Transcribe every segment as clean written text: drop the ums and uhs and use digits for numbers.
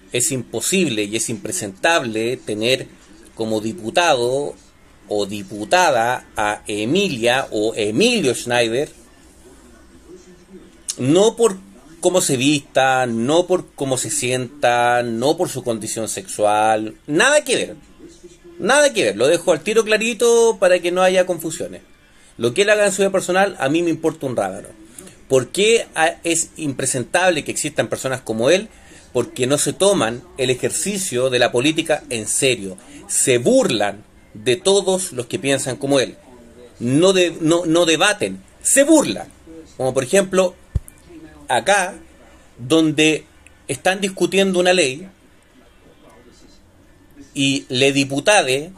es imposible y es impresentable tener como diputado o diputada a Emilia o Emilio Schneider, no por cómo se vista, no por cómo se sienta, no por su condición sexual, nada que ver. Nada que ver, lo dejo al tiro clarito para que no haya confusiones. Lo que él haga en su vida personal, a mí me importa un rábano. ¿Por qué es impresentable que existan personas como él? Porque no se toman el ejercicio de la política en serio. Se burlan de todos los que piensan como él. No debaten, se burlan. Como por ejemplo, acá, donde están discutiendo una ley, y le diputade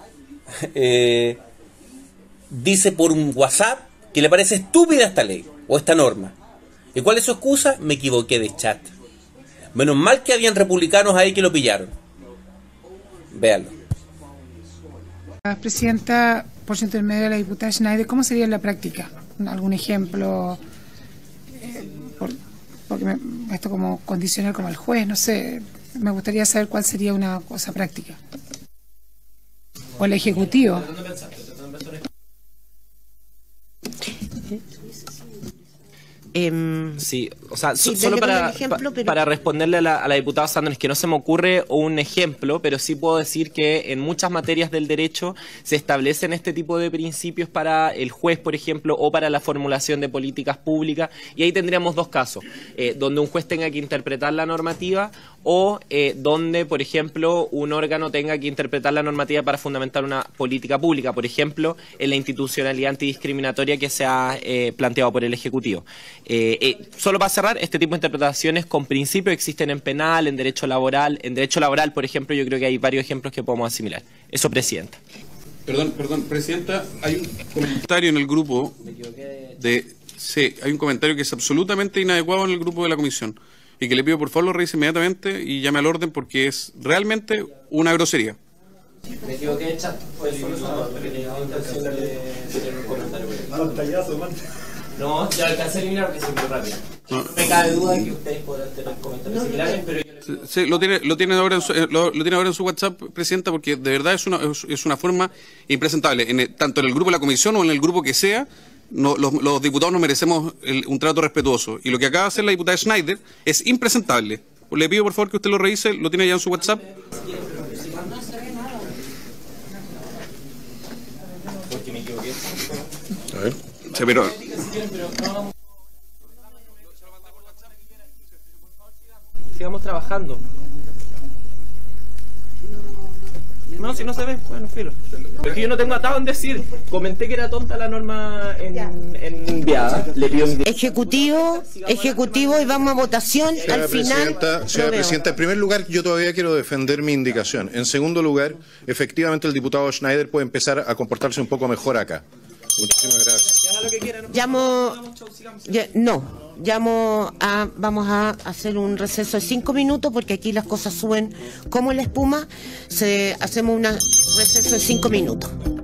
dice por un WhatsApp que le parece estúpida esta ley o esta norma. ¿Y cuál es su excusa? Me equivoqué de chat. Menos mal que habían republicanos ahí que lo pillaron. Véanlo. Presidenta, por su intermedio de la diputada Schneider, ¿cómo sería en la práctica? ¿Algún ejemplo? Porque esto como condicional como el juez, no sé. Me gustaría saber cuál sería una cosa práctica. O el Ejecutivo. Sí, o sea, sí, solo ejemplo, para responderle a la diputada Sanders, que no se me ocurre un ejemplo, pero sí puedo decir que en muchas materias del derecho se establecen este tipo de principios para el juez, por ejemplo, o para la formulación de políticas públicas, y ahí tendríamos dos casos, donde un juez tenga que interpretar la normativa o donde, por ejemplo, un órgano tenga que interpretar la normativa para fundamentar una política pública, por ejemplo, en la institucionalidad antidiscriminatoria que se ha planteado por el Ejecutivo. Solo para cerrar, este tipo de interpretaciones con principio existen en penal, en derecho laboral. En derecho laboral, por ejemplo, yo creo que hay varios ejemplos que podemos asimilar. Eso, Presidenta. Perdón, Presidenta, hay un comentario en el grupo sí, hay un comentario que es absolutamente inadecuado en el grupo de la comisión y que le pido por favor lo revise inmediatamente y llame al orden porque es realmente una grosería. Me equivoqué de chat, fue el solo porque tenía la intención de tener un comentario. No, ya alcancé a eliminar porque se quedó rápido. No me cabe duda de que ustedes podrán tener comentarios similares, pero yo... Sí, lo tiene ahora en su WhatsApp, Presidenta, porque de verdad es una forma impresentable. Tanto en el grupo de la comisión o en el grupo que sea, los diputados nos merecemos un trato respetuoso. Y lo que acaba de hacer la diputada Schneider es impresentable. Le pido por favor que usted lo revise, lo tiene ya en su WhatsApp. Porque me equivoqué. A ver. Sí, pero... Sigamos trabajando. No, si no se ve, bueno, filo. Pero es que yo no tengo atado en decir. Comenté que era tonta la norma enviada. Le pido Ejecutivo y vamos a votación. Al final. Señora Presidenta, en primer lugar, yo todavía quiero defender mi indicación. En segundo lugar, efectivamente el diputado Schneider puede empezar a comportarse un poco mejor acá. Muchísimas gracias. Vamos a hacer un receso de 5 minutos porque aquí las cosas suben como la espuma. Hacemos un receso de 5 minutos.